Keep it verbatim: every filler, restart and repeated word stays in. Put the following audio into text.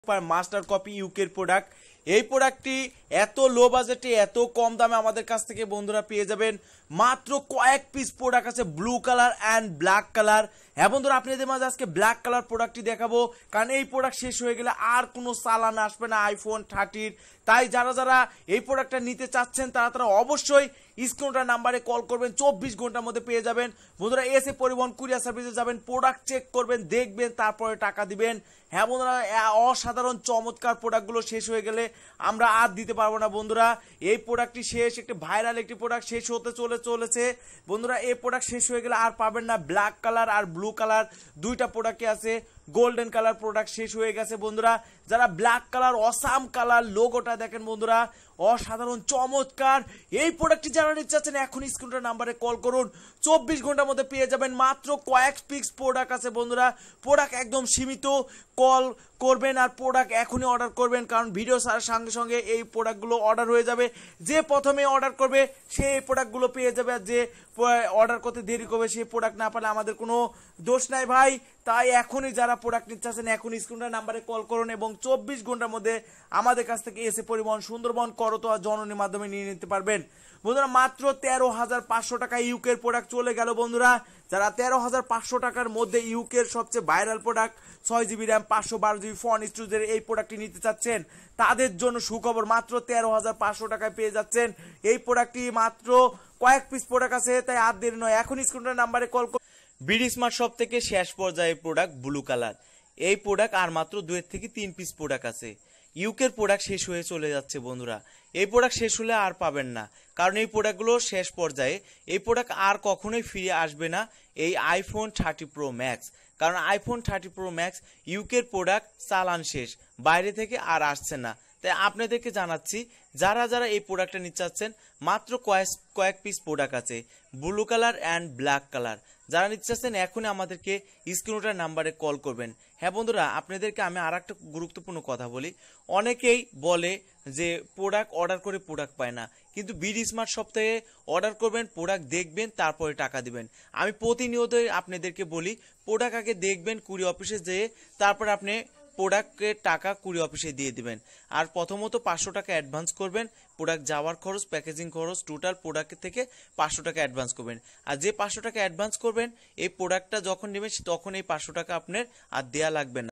Master copy ইউকের product. এই প্রোডাক্টটি এত লো বাজেটে এত কম দামে আমাদের কাছ থেকে বন্ধুরা পেয়ে যাবেন। মাত্র কয়েক পিস প্রোডাক্ট আছে blue colour and black colour. হ্যাঁ বন্ধুরা, আপনাদের মাঝে আজকে ব্ল্যাক কালার প্রোডাক্টটি দেখাবো, কারণ এই প্রোডাক্ট শেষ হয়ে গেলে আর কোনো চালান আসবে না আইফোন থার্টির। তাই যারা যারা এই প্রোডাক্টটা নিতে চাচ্ছেন তারা তারা অবশ্যই স্ক্রিনটার নাম্বারে কল করবেন, চব্বিশ ঘন্টার মধ্যে পেয়ে যাবেন। বন্ধুরা, এসে পরিবহন কুরিয়ার সার্ভিসে যাবেন, প্রোডাক্ট চেক করবেন, দেখবেন, তারপরে টাকা দিবেন। হ্যাঁ বন্ধুরা, অসাধারণ চমৎকার প্রোডাক্টগুলো শেষ হয়ে গেলে আমরা আর দিতে পারবো না বন্ধুরা। এই প্রোডাক্টটি শেষ, একটি ভাইরাল একটি প্রোডাক্ট শেষ হতে চলে চলেছে বন্ধুরা। এই প্রোডাক্ট শেষ হয়ে গেলে আর পাবেন না। ব্ল্যাক কালার আর ব্লু কালার দুইটা প্রোডাক্টই আছে। গোল্ডেন কালার প্রোডাক্ট শেষ হয়ে গেছে বন্ধুরা। যারা ব্ল্যাক কালার অসাম কালার লোগোটা দেখেন বন্ধুরা, অসাধারণ চমৎকার। এই প্রোডাক্টটি যারা নিতে চাচ্ছেন এখন স্ক্রিনটার নাম্বারে কল করুন, চব্বিশ ঘন্টার মধ্যে পেয়ে যাবেন। মাত্র কয়েক পিস প্রোডাক্ট আছে বন্ধুরা, প্রোডাক্ট একদম সীমিত। কল করবেন আর প্রোডাক্ট এখনই অর্ডার করবেন, কারণ ভিডিও ছাড়ার সঙ্গে সঙ্গে এই প্রোডাক্টগুলো অর্ডার হয়ে যাবে। যে প্রথমে অর্ডার করবে সে এই প্রোডাক্টগুলো পেয়ে যাবে, আর যে অর্ডার করতে দেরি করবে সে প্রোডাক্ট না পেলে আমাদের কোনো দোষ নাই ভাই। তাই এখনই যারা প্রোডাক্ট নিতে চাচ্ছেন এখন স্ক্রিনটার নাম্বারে কল করুন এবং চব্বিশ ঘন্টার মধ্যে আমাদের কাছ থেকে এসে পরিবহন সুন্দরবন করতোয়া জননীর মাধ্যমে নিয়ে নিতে পারবেন বন্ধুরা। মাত্র তেরো হাজার পাঁচশো টাকা ইউকের প্রোডাক্ট চলে গেল বন্ধুরা। যারা তেরো হাজার পাঁচশো টাকার মধ্যে ইউকের সবচেয়ে ভাইরাল প্রোডাক্ট ছয় জিবি র্যাম পাঁচশো বারো জিবি ফোন স্টোরেজের এই প্রোডাক্টটি নিতে চাচ্ছেন তাদের জন্য সুখবর, মাত্র তেরো হাজার পাঁচশো টাকায় পেয়ে যাচ্ছেন এই প্রোডাক্টটি। মাত্র কয়েক পিস প্রোডাক্ট আছে, তাই আর দেরি নয়, এখন স্ক্রিনের নাম্বারে কল করুন। বিডি স্মার্ট শপ থেকে শেষ পর্যায়ে প্রোডাক্ট ব্লু কালার, এই প্রোডাক্ট আর মাত্র দুই থেকে তিন পিস প্রোডাক্ট আছে। ইউকের প্রোডাক্ট শেষ হয়ে চলে যাচ্ছে বন্ধুরা। এই প্রোডাক্ট শেষ হলে আর পাবেন না, কারণ এই প্রোডাক্টগুলো শেষ পর্যায়ে। এই প্রোডাক্ট আর কখনোই ফিরে আসবে না এই আইফোন থার্টি প্রো ম্যাক্স, কারণ আইফোন থার্টি প্রো ম্যাক্স ইউকের প্রোডাক্ট চালান শেষ, বাইরে থেকে আর আসছে না। তাই আপনাদেরকে জানাচ্ছি যারা যারা এই প্রোডাক্টটা নিতে চাচ্ছেন মাত্র কয়েক কয়েক পিস প্রোডাক্ট আছে blue colour and black colour. যারা নিতে চাচ্ছেন এখনই আমাদেরকে স্ক্রিনটার নাম্বারে কল করবেন। হ্যাঁ বন্ধুরা, আপনাদেরকে আমি আর একটা গুরুত্বপূর্ণ কথা বলি। অনেকেই বলে যে প্রোডাক্ট অর্ডার করে প্রোডাক্ট পায় না, কিন্তু বিডি স্মার্ট শপ থেকে অর্ডার করবেন, প্রোডাক্ট দেখবেন, তারপরে টাকা দিবেন। আমি প্রতিনিয়তই আপনাদেরকে বলি প্রোডাক্ট আগে দেখবেন কুরি অফিসে যেয়ে, তারপর আপনি প্রোডাক্টের টাকা কুরি অফিসে দিয়ে দিবেন। আর প্রথমত পাঁচশো টাকা অ্যাডভান্স করবেন, প্রোডাক্ট যাওয়ার খরচ, প্যাকেজিং খরচ, টোটাল প্রোডাক্টের থেকে পাঁচশো টাকা অ্যাডভান্স করবেন। আর যে পাঁচশো টাকা অ্যাডভান্স করবেন এই প্রোডাক্টটা যখন নেবেন তখন এই পাঁচশো টাকা আপনার আর দেওয়া লাগবে না।